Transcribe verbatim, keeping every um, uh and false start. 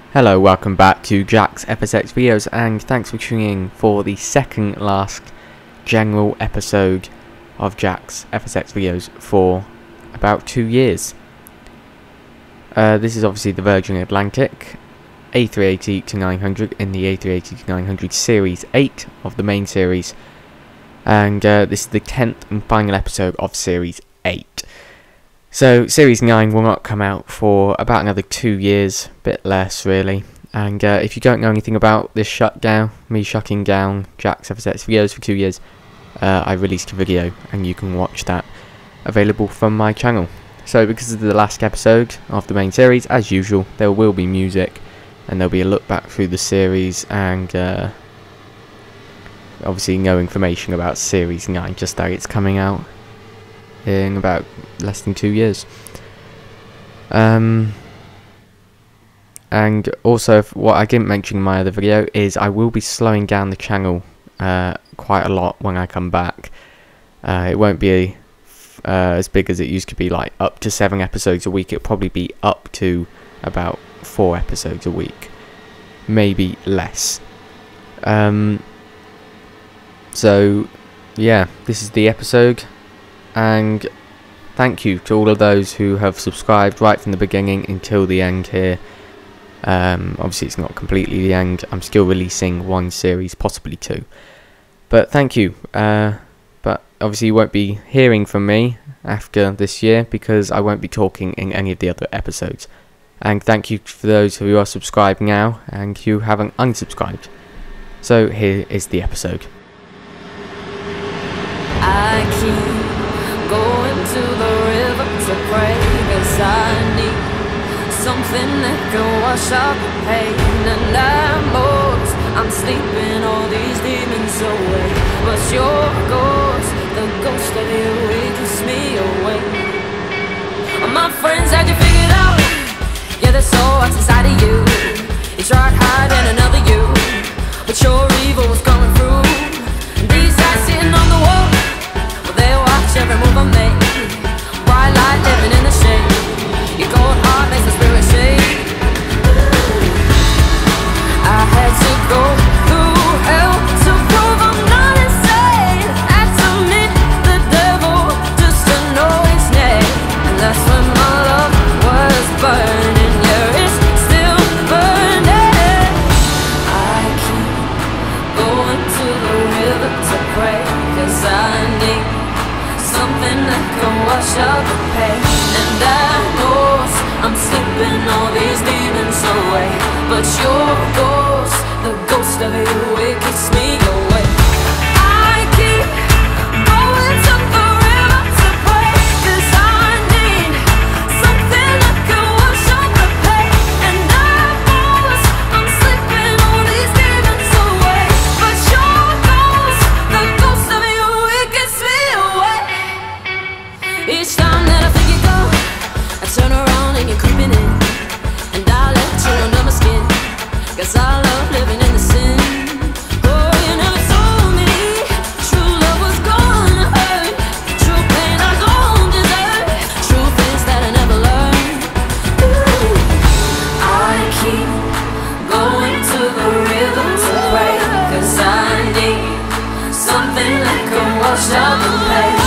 Hello, welcome back to Jack's F S X videos, and thanks for tuning in for the second last general episode of Jack's F S X videos for about two years. Uh, this is obviously the Virgin Atlantic A three eighty to nine hundred in the A three eighty to nine hundred Series eight of the main series, and uh, this is the tenth and final episode of Series eight. So Series nine will not come out for about another two years, a bit less really. And uh, if you don't know anything about this shutdown, me shutting down Jack's F S X videos for two years, uh, I released a video and you can watch that, available from my channel. So because of the last episode of the main series, as usual, there will be music and there'll be a look back through the series, and uh, obviously no information about Series nine, just that it's coming out in about less than two years. Um, and also, what I didn't mention in my other video is I will be slowing down the channel uh, quite a lot when I come back. Uh, it won't be uh, as big as it used to be, like up to seven episodes a week. It'll probably be up to about four episodes a week, maybe less. Um, so yeah, this is the episode. And thank you to all of those who have subscribed right from the beginning until the end here. Um, obviously it's not completely the end, I'm still releasing one series, possibly two. But thank you. Uh, but obviously you won't be hearing from me after this year because I won't be talking in any of the other episodes. And thank you for those who are subscribed now and who haven't unsubscribed. So here is the episode. I keep going to the river to pray, 'cause I need something that can wash out the pain. And I'm bored, I'm sleeping all these demons away, but your ghost, the ghost of you, it keeps me awake. My friends had you figured out, yeah, that's all what's inside of you. You tried hiding another you, but your evil was coming through. These eyes sitting on the wall, they watch every move I make. Bright light living in the shade. Your cold heart makes the spirit shake. I had to go through hell to prove I'm not insane. Had to meet the devil just to know his name. And that's when my love was burning. Yeah, it's still burning. I keep going to the river to pray, 'cause I need something that can wash out the pain. And I know I'm slipping all these demons away, but your ghost, the ghost of you, it keeps me away. I keep going to the river to pray, 'cause I need something that can wash out the pain. And I know I'm slipping all these demons away, but your ghost, the ghost of you, it keeps me away. Each time that I think you go, I turn around and you're creeping in, and I let you under my skin, 'cause I love living in the sin. Oh, you never told me true love was gonna hurt, true pain I don't deserve, true things that I never learned. Ooh. I keep going to the river to pray, 'cause I need something that can wash out the pain.